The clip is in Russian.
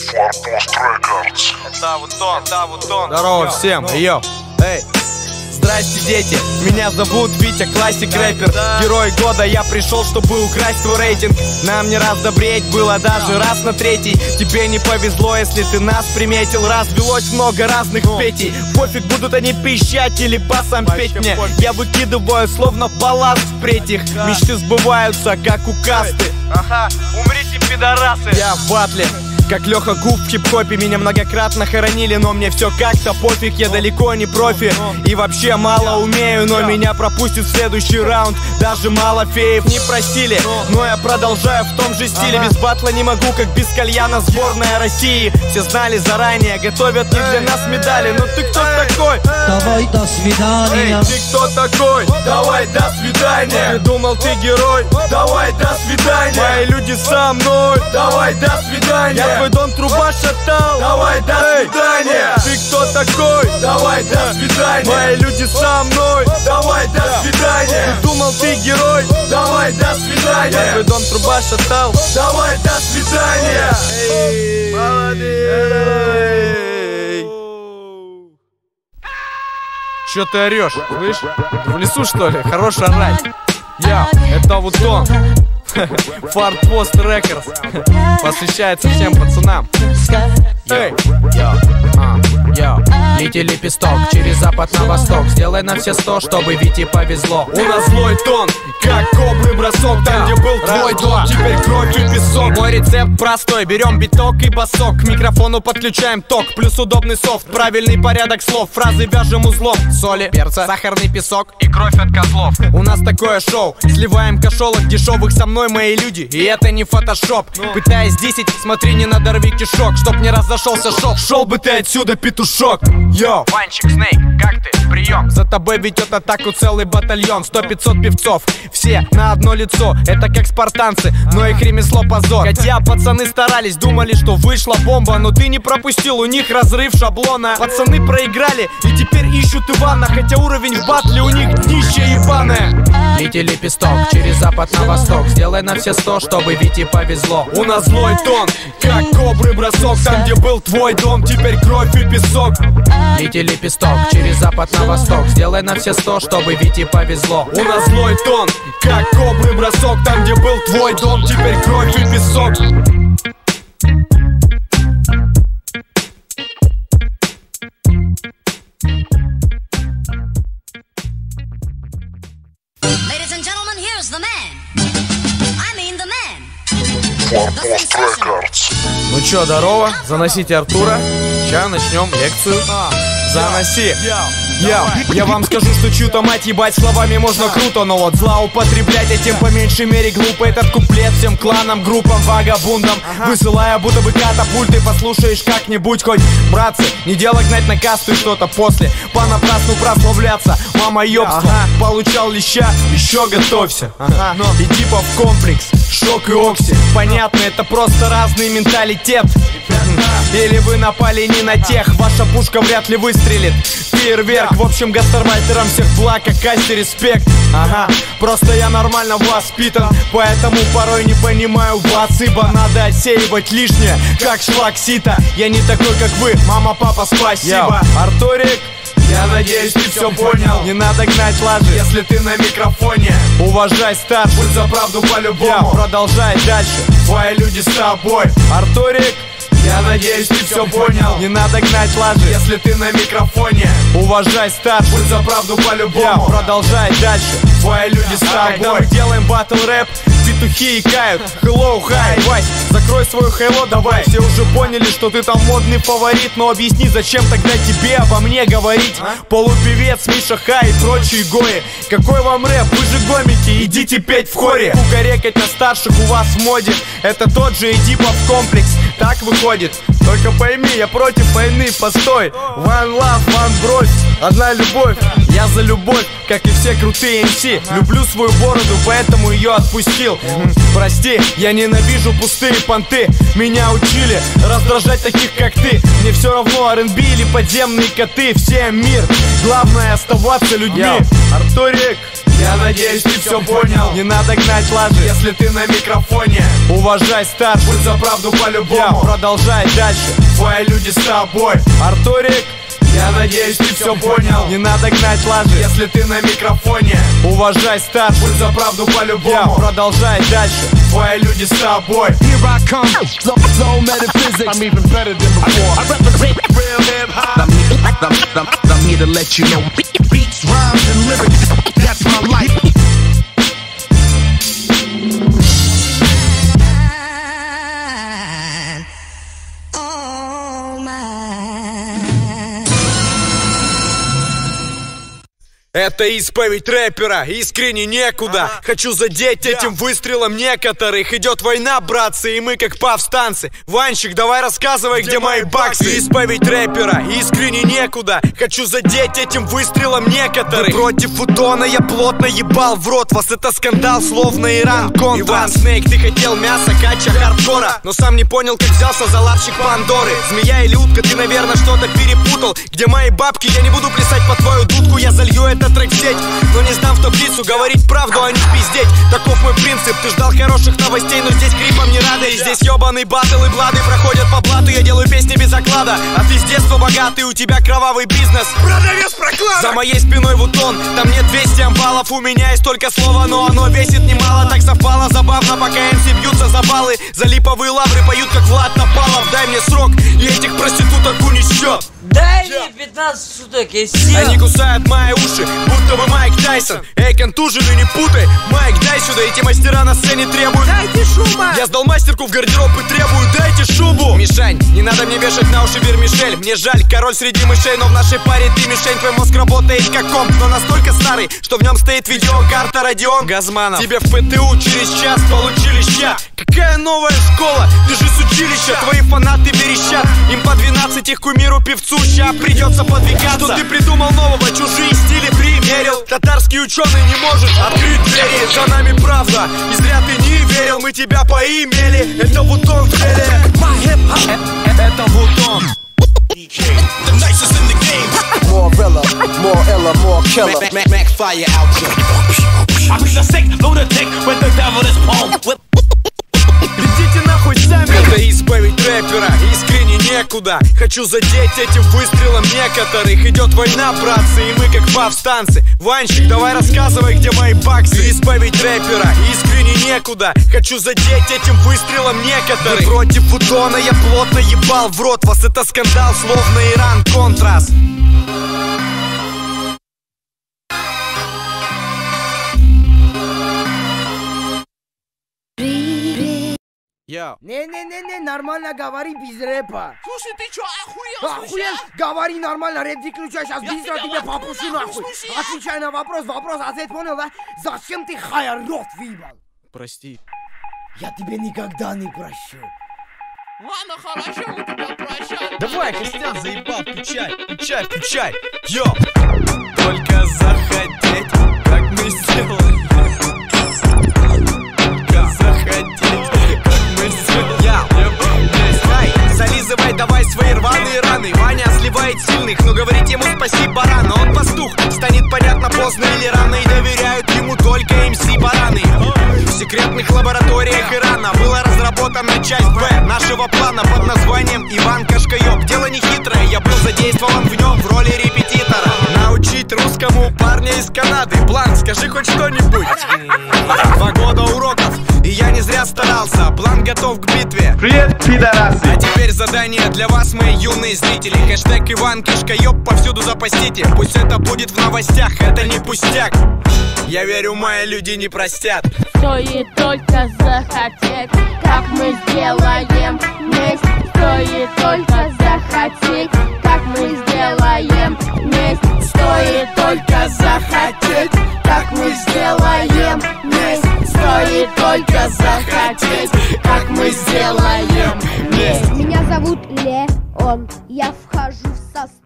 Это вот он. Здорово всем, йо. Эй. Здрасте, дети, меня зовут Витя, классик рэпер. Герой года, я пришел, чтобы украсть твой рейтинг. Нам не раз добреть было даже раз на третий. Тебе не повезло, если ты нас приметил. Развелось много разных петей. Пофиг, будут они пищать или басом петь мне. Я выкидываю словно балласт впредь их. Мечты сбываются, как у касты. Ага, умрите, пидорасы. Я в батле, как Леха Губ в хип-хопе. Меня многократно хоронили, но мне все как-то пофиг. Я далеко не профи и вообще мало умею, но меня пропустит в следующий раунд. Даже мало феев не просили, но я продолжаю в том же стиле. Без батла не могу, как без кальяна сборная России. Все знали заранее, готовят не для нас медали. Но ты кто такой? Давай, до свидания. Эй, ты кто такой? Давай, до свидания. Ты думал, ты герой? Давай, до свидания. Мои люди со мной. Давай, до свидания. Я твой дом труба шатал. Давай, до свидания. Ты кто такой? Давай, до свидания. Мои люди со мной. Давай, до свидания. Ты думал, ты герой? Давай, до свидания. Я твой дом труба шатал. Давай, до свидания. Молодец. Чё ты орёшь, слышь? В лесу, что ли? Хорош орать. Я, это вот он. Фарпост Рекордс. Посвящается всем пацанам. Эй, Лети лепесток через запад на восток. Сделай на все 100, чтобы Вите повезло. У нас злой тон, как кобры бросок. Там, где был твой дом, теперь кровь и песок. Мой рецепт простой, берем биток и басок. К микрофону подключаем ток, плюс удобный софт. Правильный порядок слов, фразы вяжем узлом. Соли, перца, сахарный песок и кровь от козлов. У нас такое шоу, сливаем кошелок дешевых. Со мной мои люди, и это не фотошоп. Пытаясь 10, смотри, не надорви кишок, чтоб не разошелся шок. Шел бы ты отсюда, петушок. Йоу, Ванчик, Снейк, как ты? Прием. За тобой ведет атаку целый батальон. 100-500 певцов, все на одно лицо. Это как спартанцы, но их ремесло позор. Хотя пацаны старались, думали, что вышла бомба. Но ты не пропустил, у них разрыв шаблона. Пацаны проиграли и теперь ищут Ивана. Хотя уровень в батле у них днище ебаное. Лети лепесток через запад на восток. Сделай на все 100, чтобы Вите повезло. У нас злой тон, как кобры бросок. Там, где был твой дом, теперь кровь и песок. Лети лепесток через запад на восток. Сделай на все 100, чтобы Вите повезло. У нас злой тон, как кобры бросок. Там, где был твой дом, теперь кровь и песок. Ladies and gentlemen, here's the man. I mean the man. Ну чё, здорово, заносите Артура. Сейчас начнем лекцию. Заноси. Я вам скажу, что чью-то мать ебать словами можно круто, но вот зла употреблять этим по меньшей мере глупо. Этот куплет всем кланам, группам, вагабундам высылая будто бы катапульты. Послушаешь как-нибудь хоть, братцы. Не дело гнать на касту и что-то после понапрасну прославляться. Мама ёбство, получал леща, еще готовься. Иди по в комплекс, шок и окси. Понятно, это просто разный менталитет. Или вы напали не на тех, ваша пушка вряд ли выстрелит. Фейерверк, в общем, гастарбайтерам всех благ, а Касте респект. Просто я нормально воспитан, поэтому порой не понимаю вас. Ибо надо отсеивать лишнее, как шлак сита. Я не такой, как вы, мама, папа, спасибо. Артурик, я надеюсь, ты все понял. Не надо гнать лажи, если ты на микрофоне. Уважай старших, будь за правду по-любому. Продолжай дальше, твои люди с тобой. Артурик, я надеюсь, ты все понял. Не надо гнать лажи, если ты на микрофоне. Уважай старших, будь за правду по-любому. Продолжай дальше, твои люди с тобой. Когда мы делаем батл рэп, петухи икают. Hello, hi, Вась, закрой свою хайло, давай. Все уже поняли, что ты там модный фаворит. Но объясни, зачем тогда тебе обо мне говорить? Полупевец, Миша Хай и прочие гои. Какой вам рэп, вы же гомики, идите петь в хоре. Кукарекать на старших у вас в моде. Это тот же Эдипов комплекс, так выходит. Только пойми, я против войны, постой. One love, one бровь, одна любовь. Я за любовь, как и все крутые МС. Люблю свою бороду, поэтому ее отпустил. Прости, я ненавижу пустые понты. Меня учили раздражать таких, как ты. Мне все равно R&B или подземные коты. Всем мир, главное оставаться людьми. Артурик, Я надеюсь, ты все понял. Не надо гнать лажи, если ты на микрофоне. Уважай старших, будь за правду по-любому. Продолжай дальше, твои люди с тобой. Артурик, я надеюсь, ты все понял. Не надо гнать лажи, если ты на микрофоне. Уважай старших, будь за правду по-любому. Продолжай дальше, твои люди с тобой. Here I come, no metaphysics. I'm even better than before. I represent real hip-hop. I'm here to let you know beats, rhymes, and lyrics, that's my life. Это исповедь рэпера, искренне некуда. Хочу задеть этим выстрелом некоторых. Идет война, братцы, и мы как повстанцы. Ванчик, давай рассказывай, где мои баксы. Исповедь рэпера, искренне некуда. Хочу задеть этим выстрелом некоторых. Вы против Утона, я плотно ебал в рот. Вас это скандал, словно Иран Контранс. Иван Снейк, ты хотел мяса, кача, хардкора, но сам не понял, как взялся за лапщик Пандоры. Змея или утка, ты, наверное, что-то перепутал. Где мои бабки, я не буду плясать по твою дудку. Я залью это трек в сеть, но не сдам в топ-лису. Говорить правду, а не пиздеть, таков мой принцип. Ты ждал хороших новостей, но здесь крипом не рады. И здесь ебаный батл и блады проходят по блату. Я делаю песни без оклада, а ты с детства богатый, у тебя кровавый бизнес. Продавец прокладок. За моей спиной Вутон, там нет 200 амбалов. У меня есть только слово, но оно весит немало. Так совпало забавно, пока MC бьются за баллы. За липовые лавры поют, как Влад Топалов. Дай мне срок, и этих проституток унесет. Дай мне 15 суток, я сел. Они кусают мои уши, будто бы Майк Тайсон. Эй, контуженный, не путай. Майк, дай сюда, эти мастера на сцене требуют. Дайте шума. Я сдал мастерку в гардероб и требую, дайте шубу. Мишань, не надо мне вешать на уши вермишель. Мне жаль, король среди мышей, но в нашей паре ты мишень. Твой мозг работает как комп, но настолько старый, что в нем стоит видеокарта Radeon Газманов. Тебе в ПТУ через час получили ща. Какая новая школа, ты же с училища. Твои фанаты верещат, им по 12, их кумиру певцу ща придется подвигаться. Что ты придумал нового, чужие стили примерил. Татарский ученый не может открыть двери. За нами правда, и зря ты не верил. Мы тебя поимели, это Вутон в деле. Это Вутон. The nicest in the game. More Rilla, more Illa, more killer. Mac fire out here. I'm the sick lunatic with the devil is home. Идите нахуй сами. Это исповедь рэпера, искренне некуда. Хочу задеть этим выстрелом некоторых. Идет война, братцы, и мы как повстанцы. Ванчик, давай рассказывай, где мои баксы. Исповедь рэпера, искренне некуда. Хочу задеть этим выстрелом некоторых. Вы против Утона, я плотно ебал в рот. Вас это скандал, словно Иран Контрас. Не, нормально говори без рэпа. Слушай, ты чё, охуел? Охуел? Говори нормально, рэп выключай, сейчас быстро тебе попущу нахуй. Отвечай на вопрос, ответ понял, да? Зачем ты хая рот выебал? Прости. Я тебе никогда не прощу. Ладно, хорошо, мы тебя прощаем. Давай, Костян, заебал, включай. Йо! Только захотеть, как мы сделали. Только захотеть, как мы сделали. Зализывай давай свои рваные раны. Ваня сливает сильных, но говорить ему спасибо рано. Он пастух, станет понятно поздно или рано. И доверяют ему только МС-бараны. В секретных лабораториях Ирана была разработана часть Б нашего плана под названием Иван Кашкаёб. Дело не хитрое, я был задействован в нем в роли репетитора. Научить русскому парня из Канады. План, скажи хоть что-нибудь. 2 года уроков, и я не зря старался. План готов к битве. Привет, пидорасы! А теперь задание для вас, мои юные зрители. Хэштег Иван Кишкаёб повсюду запостите. Пусть это будет в новостях, это не пустяк. Я верю, мои люди не простят. Стоит только захотеть, как мы сделаем месть. Стоит только захотеть, как мы сделаем месть. Стоит только захотеть, как мы сделаем месть. Стоит только захотеть, как мы сделаем месть. Меня зовут Леон, я вхожу в состав